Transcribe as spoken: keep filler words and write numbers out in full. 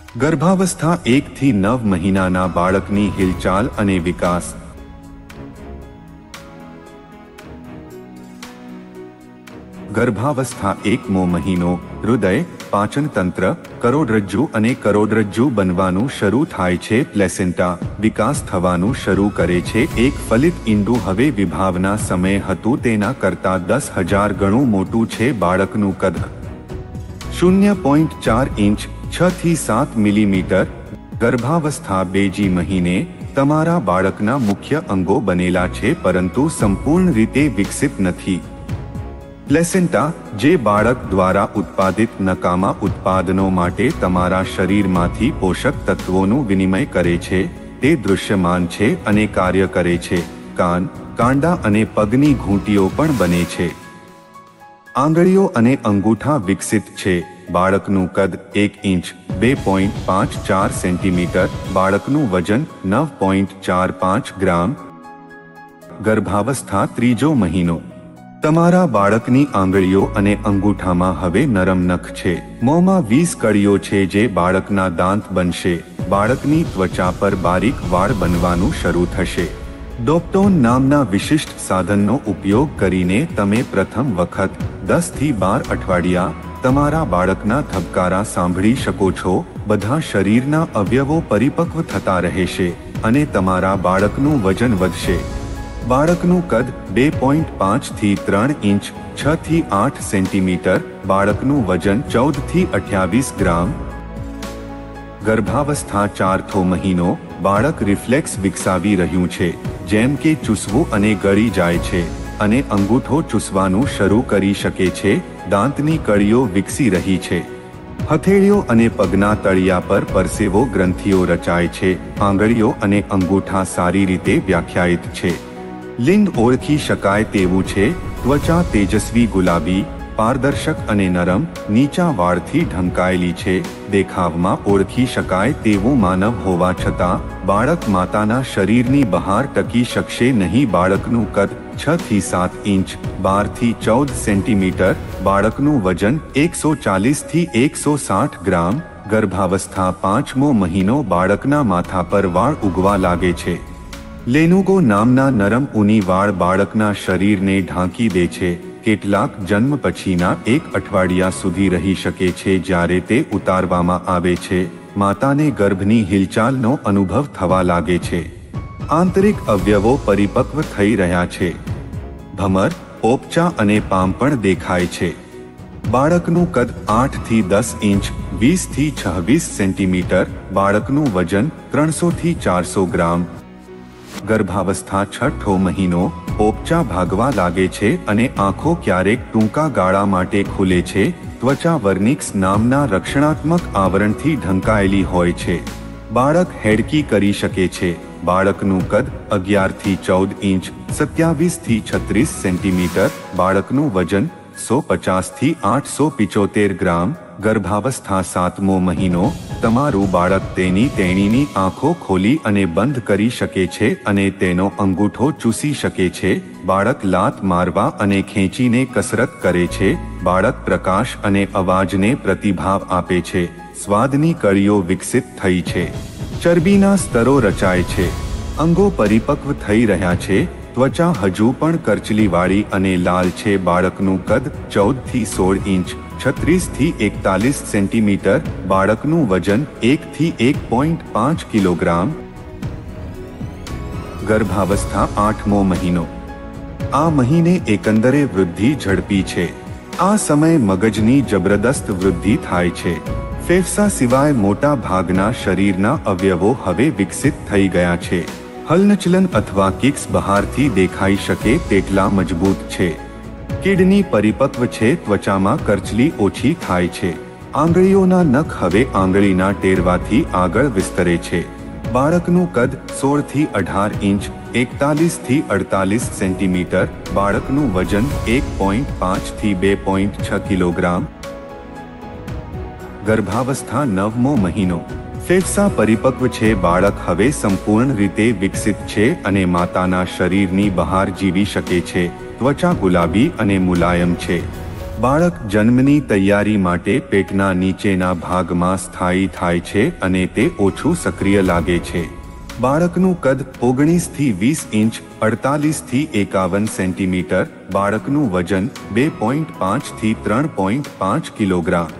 ગર્ભાવસ્થા એક થી નવ મહિનાના બાળકની હિલચાલ અને વિકાસ. ગર્ભાવસ્થા એકમો મહિનો હૃદય, પાચન તંત્ર, કરોડરજ્જુ અને કરોડરજ્જુ બનવાનું શરૂ થાય છે. પ્લેસેન્ટા વિકાસ થવાનું શરૂ કરે છે. એક ફલિત ઈંડું હવે વિભાવના સમયે હતું તેના કરતાં દસ હજાર ગણું મોટું છે. બાળકનું કદ શૂન્ય પોઈન્ટ ચાર ઇંચ છ થી સાત મિલીમીટર. ગર્ભાવસ્થા બેજી મહિને તમારા બાળકના મુખ્ય અંગો બનેલા છે પરંતુ સંપૂર્ણ રીતે વિકસિત નથી. પ્લેસેન્ટા જે બાળક દ્વારા ઉત્પાદિત નકામા ઉત્પાદનો માટે તમારા શરીરમાંથી પોષક તત્વોનું વિનિમય કરે છે તે દૃશ્યમાન છે અને કાર્ય કરે છે. કાન, કાંડા અને પગની ઘૂંટીઓ પણ બને છે. આંગળીઓ અને અંગૂઠા વિકસિત છે. બાળકનું કદ એક ઇંચ બે પોઈન્ટ પાંચ ચાર સેન્ટીમીટર. બાળકનું વજન નવ પોઈન્ટ ચાર પાંચ ગ્રામ. ગર્ભાવસ્થા ત્રીજો મહિનો તમારા બાળકની આંગળીઓ અને અંગૂઠામાં હવે નરમ નખ છે. મોંમાં વીસ કળીઓ છે જે બાળકના દાંત બનશે. બાળકની ત્વચા પર બારીક વાળ બનવાનું શરૂ થશે. ડોપ્ટોન નામના વિશિષ્ટ સાધનનો ઉપયોગ કરીને તમે પ્રથમ વખત દસ થી બાર અઠવાડિયા તમારા બાળકના ધબકારા સાંભળી શકો છો. બધા શરીરના અવયવો પરિપક્વ થતા રહેશે અને તમારા બાળકનું વજન વધશે. બાળકનું કદ બે પોઈન્ટ પાંચ થી ત્રણ ઇંચ છ થી આઠ સેન્ટીમીટર. બાળકનું વજન ચૌદ થી અઠ્યાવીસ ગ્રામ. ગર્ભાવસ્થા ચારથો મહિનો બાળક રિફ્લેક્સ વિકસાવી રહ્યું છે, જેમ કે ચૂસવું અને ગળી જાય છે અને અંગૂઠો ચૂસવાનું શરૂ કરી શકે છે. દાંતની કળીઓ વિકસી રહી છે. હથેળીઓ અને પગના તળિયા પર પરસેવો ગ્રંથિઓ રચાય છે. આંગળીઓ અને અંગૂઠા સારી રીતે વ્યાખ્યાયિત છે. લિંગ ઓળખી શકાય તેવું છે. ત્વચા તેજસ્વી ગુલાબી, પારદર્શક અને નરમ, નીચા વાળથી ઢંકાયેલી છે. દેખાવમાં ઓળખી શકાય તેવું માનવ હોવા છતાં બાળક માતાના શરીરની બહાર ટકી શકશે નહીં. બાળકનું કદ છ થી સાત ઇંચ બાર થી ચૌદ સેન્ટીમીટર. બાળકનું વજન એકસો ચાલીસ થી એકસો સાઠ ગ્રામ. ગર્ભાવસ્થા પાંચમો મહિનો બાળકના માથા પર વાળ ઉગવા લાગે છે. લેનુગો નામના નરમ ઊની વાળ બાળકના શરીરને ઢાંકી દે છે. કેટલાક જન્મ પછીના એક અઠવાડિયા સુધી રહી શકે છે. જ્યારે તે ઉતારવામાં આવે છે, માતાને ગર્ભની હિલચાલનો અનુભવ થવા લાગે છે. આંતરિક અવયવો પરિપક્વ થઈ રહ્યા છે. ભમર, પોપચા અને પામ પણ દેખાય છે. બાળકનું કદ આઠ થી દસ ઇંચ વીસ થી છવ્વીસ સેન્ટીમીટર. બાળકનું વજન ત્રણસો થી ચારસો ગ્રામ. ગર્ભાવસ્થા છઠ્ઠો મહિનો પોપચા ભાગવા લાગે છે અને આંખો ક્યારેક ટૂંકા ગાળા માટે ખુલે છે. ત્વચા વર્નિક્સ નામના રક્ષણાત્મક આવરણથી ઢંકાયેલી હોય છે. બાળક હેડકી કરી શકે છે. બાળકનું કદ અગિયાર થી ચૌદ ઇંચ સત્યાવીસ થી છત્રીસ સેન્ટીમીટર. બાળકનું વજન સો પચાસ થી આઠસો પિચોતેર ગ્રામ. ગર્ભાવસ્થા સાતમો મહિનો તમારું બાળક તેની તેણીની આંખો ખોલી અને બંધ કરી શકે છે અને તેનો અંગૂઠો ચૂસી શકે છે. બાળક લાત મારવા અને ખેંચીને કસરત કરે છે. બાળક પ્રકાશ અને અવાજને પ્રતિભાવ આપે છે. સ્વાદની કળીઓ વિકસિત થઈ છે. ચરબીના સ્તરો રચાય છે. અંગો પરિપક્વ થઈ રહ્યા છે. ત્વચા હજુ પણ કરચલીવાળી અને લાલ છે. બાળકનું કદ ચૌદ થી સોળ ઇંચ છત્રીસ થી એકતાલીસ સેન્ટીમીટર. બાળકનું વજન એક થી એક પોઈન્ટ પાંચ કિલોગ્રામ. ગર્ભાવસ્થા આઠમો મહિનો આ મહિને એકંદરે વૃદ્ધિ ઝડપી છે. આ સમયે મગજની જબરદસ્ત વૃદ્ધિ થાય છે. ફેફસા સિવાય મોટા ભાગના શરીરના અવયવો હવે વિકસિત થઈ ગયા છે. હલનચલન અથવા કિક્સ બહારથી દેખાઈ શકે તેટલા મજબૂત છે. કિડની પરિપક્વ છે. ત્વચામાં કરચલી ઓછી થાય છે. આંગળીઓના નખ હવે આંગળીના ટેરવાથી આગળ વિસ્તરે છે. બાળકનું કદ સોળ થી અઢાર ઇંચ એકતાલીસ થી અડતાલીસ સેન્ટીમીટર. બાળકનું વજન એક પોઈન્ટ પાંચ થી બે પોઈન્ટ છ કિલોગ્રામ. ગર્ભાવસ્થા નવમો મહિનો ફેફસા પરિપક્વ છે. બાળક હવે સંપૂર્ણ રીતે વિકસિત છે અને માતાના શરીરની બહાર જીવી શકે છે. ત્વચા ગુલાબી અને મુલાયમ છે. બાળક જન્મની તૈયારી માટે પેટના નીચેના ભાગમાં સ્થાયી થાય છે અને તે ઓછું સક્રિય લાગે છે. બાળકનું કદ ઓગણીસ થી વીસ ઇંચ, અડતાલીસ થી એકાવન સેન્ટીમીટર. બાળકનું વજન બે પોઈન્ટ પાંચ થી ત્રણ પોઈન્ટ પાંચ કિલોગ્રામ.